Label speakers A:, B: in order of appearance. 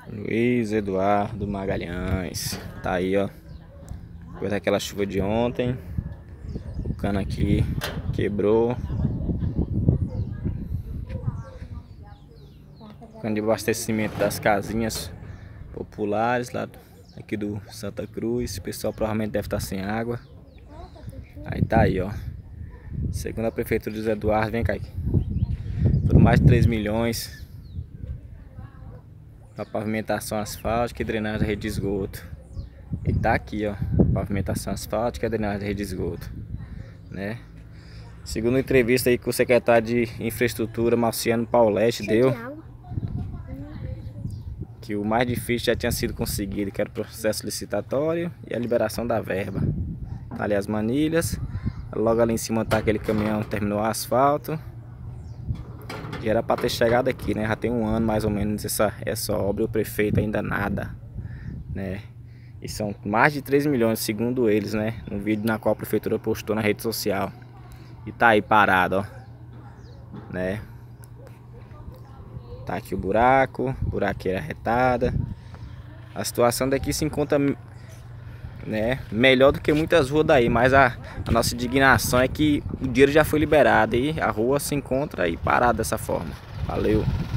A: Luiz Eduardo Magalhães. Tá aí, ó. Depois daquela chuva de ontem, o cano aqui quebrou. Cano de abastecimento das casinhas populares lá aqui do Santa Cruz. O pessoal provavelmente deve estar sem água. Aí tá aí, ó. Segundo a prefeitura de José Eduardo, vem cá aqui. Foram mais de 3 milhões para pavimentação asfáltica e drenagem da rede de esgoto. E tá aqui, ó, pavimentação asfáltica e drenagem da rede de esgoto, né? Segundo a entrevista aí que o secretário de Infraestrutura, Marciano Paulete, deu, que o mais difícil já tinha sido conseguido, que era o processo licitatório e a liberação da verba. Tá ali as manilhas, logo ali em cima tá aquele caminhão que terminou o asfalto. E era para ter chegado aqui, né? Já tem um ano mais ou menos essa obra e o prefeito ainda nada, né? E são mais de 3 milhões, segundo eles, né? No vídeo na qual a prefeitura postou na rede social. E tá aí parado, ó, né? Tá aqui o buraqueira retada. A situação daqui se encontra, né, melhor do que muitas ruas daí, mas a nossa indignação é que o dinheiro já foi liberado e a rua se encontra aí parada dessa forma. Valeu!